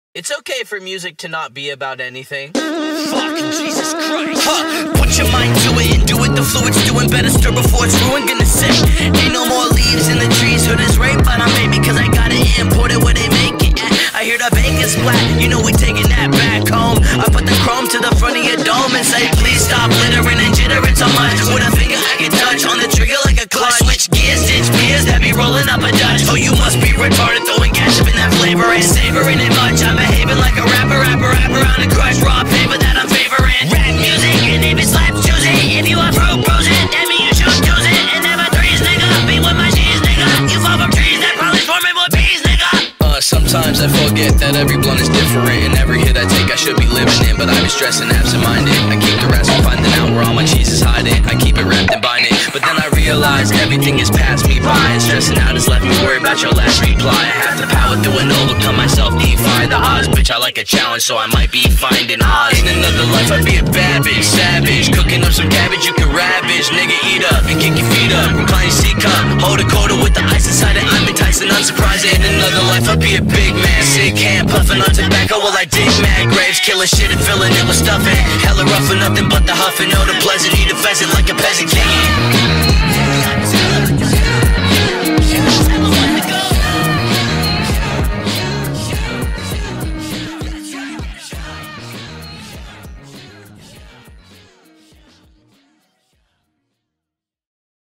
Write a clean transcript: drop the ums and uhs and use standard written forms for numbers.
It's okay for music to not be about anything. Fucking Jesus Christ. Put your mind to it and do it. The fluid's doing better. Stir before it's ruined. Gonna sip. Ain't no more leaves in the trees. Hood is rape, but I'm baby, cause I got it imported where they make it at. I hear the Vegas splat. You know we taking that back home. I put the chrome to the front of your dome and say, please stop littering and jittering so much. With a finger I can touch on the trigger like a clutch. Switch gears, ditch beers that be rolling up a Dutch. Oh, you must be retarded, throwing ketchup in that flavor and savoring it much. I'm behaving like a rapper on the crush. Raw paper that I'm favoring. Rap music and if it slaps, choose it. If you want fruit, bruise it. That mean you should choose it. And never threes, nigga. Be with my cheese, nigga. You fall from trees that probably swarming with bees, nigga. Sometimes I forget that every blunt is different, and every hit I take I should be living in, but I be stressing absent-minded. I keep the rest from finding out where all my cheese is hiding. I keep it wrapped and binding, but then I realize everything has passed me by, and stressing out has left me worried about your last reply. I have to power through and overcome myself, defy the odds. Bitch, I like a challenge, so I might be finding odds. In another life I'd be a bad bitch, savage, cooking up some cabbage you can ravage. Nigga, eat up and kick your feet up, recline your C-cup, hold a quarter with the ice inside it. I'm enticing, unsurprising. In another life I'd be a big man, sick hand, puffing on tobacco while I dig mad graves, killing shit and filling it with stuffing. Hella rough for nothing but the huffing, know the pleasant, eat a pheasant like a peasant king.